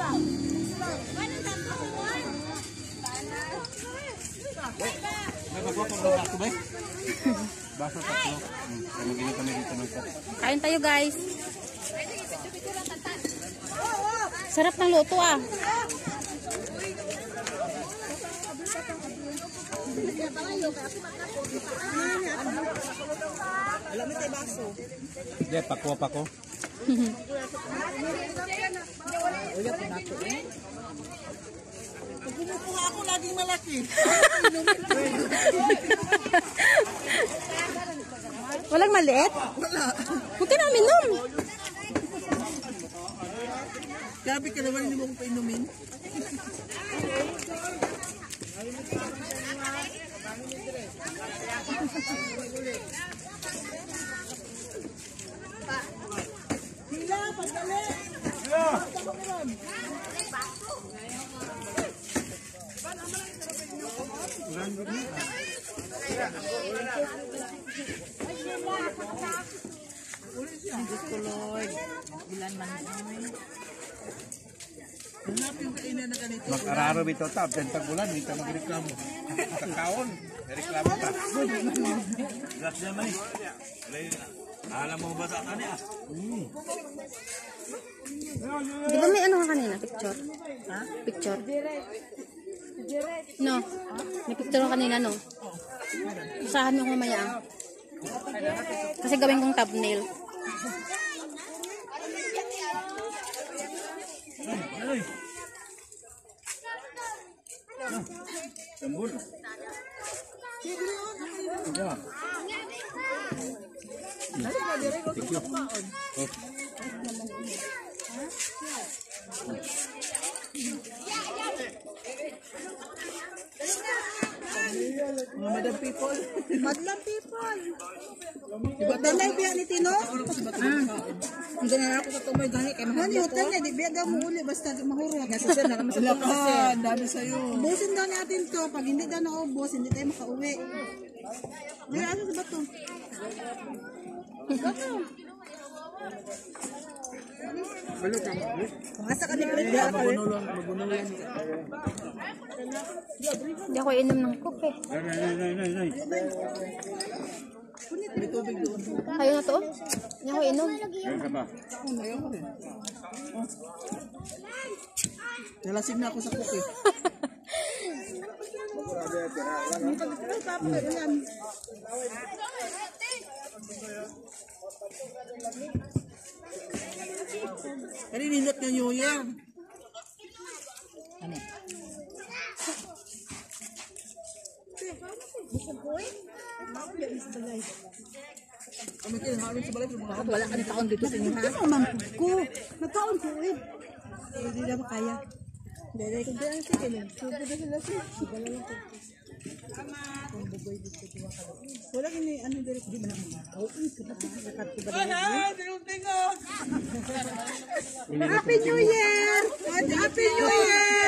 Kain tayo guys. Sarap ng luto ah. Alam mo tayo baso. Hindi, pakwa-pako. Uya po na ito eh. Pag kumukuha ako, laging malaki. Walang maliit? Wala. Huwag ka na minom. Gabi ka naman, hindi mo kong painumin. Hila, pagdali! Hila! Diyos ko Lord, ilan man ay. Hanap yung kainan na ganito. Mag-araro bito tab, tentagulan, hindi ka magreklamo. Sa kaon, reklamo ka. Grass naman eh. Alam mo ba sa kanya? Di ba may ano ka kanina? Picture? Ha? Picture? No. May picture ka kanina, no? Usahan mo mamaya. Kasi gawin kong thumbnail. Sambul. Thank you. Madam people. Madlang people. Diba tanay biya ni Tino? Hindi na ako sa tumay gani kay mahal Ano, tanay, di biya daw mo uli, basta mahurot. Nasasir na naman sa lakan, dami sa'yo. Ubusin daw natin to. Pag hindi daw naubos, hindi tayo makauwi. Ay, ano sa bato? Bato. Asa ka ni Brenda? Magunulan. Hindi ako inom ng kope. Nay. May tubig doon. Kayo na to? Hindi ako inom. Ayun ka ba? Ayaw ko rin. Nalasing na ako sa kuki. Kani nindot ng New Year. Ano? Kami kayo harin sa balay. Wala ka na taon dito sa inyo ha? Ano naman ko? Nagkaon ko eh. Hindi na makaya. Dere ko dyan sa kanya. Subo na sila siya. Wala kini ano dere ko di ba naman. Oh, kapat ko ba Happy New Year! Happy New Year!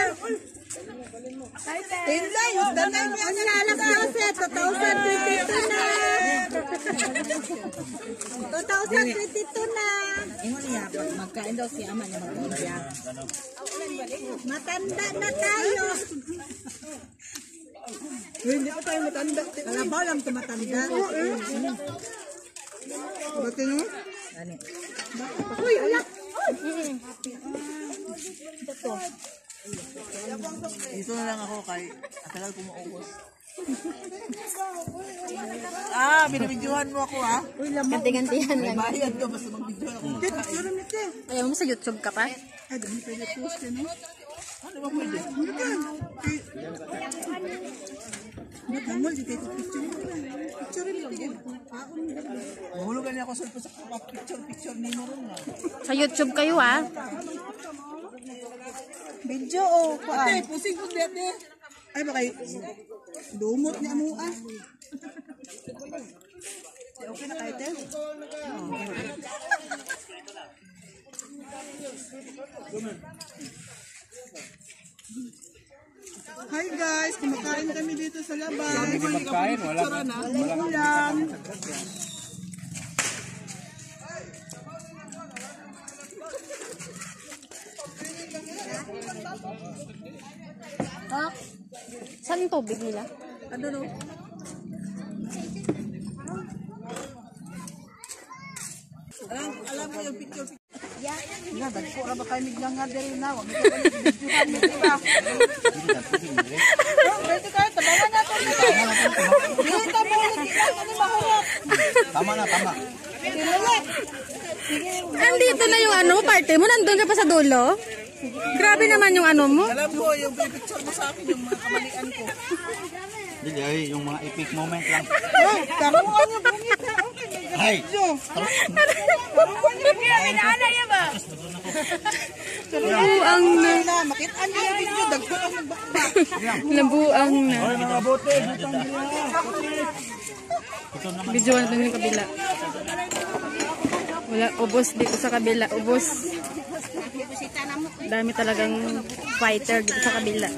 Tinday, danay niya na alam ko sa 2022 na. 2022 na. Ingon niya, magkain daw si ama niya magkain siya. Matanda na tayo. Hindi pa tayo matanda. Kalabaw lang ito matanda. Ba't yun? Ano? Uy, alak! Dito na lang ako kay atagal ko maubos. Binibidyohan mo ako ha? Ganti-gantihan May lang. bayad ka basta magbidyohan ako. Ayaw mo sa YouTube ka pa? Ay, dami pwede post yun no? Ano ba pwede? Nakamol, di kayo picture mo. Picture mo lang. Mahulugan niya ako sa picture ni mo rin na. Sa YouTube kayo ah. Video o Ate, pusing ko dito. Ay ba kayo? Dumot niya mo ah. Okay na kayo te? Hi guys, kumakain kami dito sa labas. Hindi ka magkain, walang Ulam. Ha? Saan yung tubig nila? Ano no? Alam mo yung picture. Nga, dagko ra ba kayo miglang nga diri na? Wag mo kayo bidyohan mo, diba? Pwede kayo, tabangan nato. Hindi ka mo ulit, ano mahurot? Tama na, tama. Sinulit. Andito na yung ano, parte mo. Nandun ka pa sa dulo. Grabe naman yung ano mo. Alam mo, yung picture mo sa akin, yung mga kamalian ko. Hindi, ay, yung mga epic moment lang. Oh, taruan yung bungit na. Ay! Taruan yung bungit. Pinaalaya ba? Nabuang na. Makitaan niyo yung video, dagko ang magbakbak. Nabuang na. Ay, mga bote! Video na yung kabila. Wala, ubos dito sa kabila. Ubos. Dami talagang fighter dito sa kabila.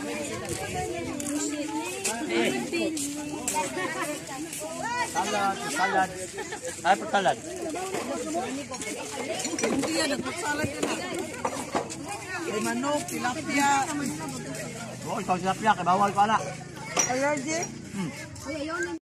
Salad, salad. Ay, salad. Hindi yan, nagpagsalan ka na. May manok, tilapia. Oo, ikaw sila piyak, bawal ko ala. Allergy?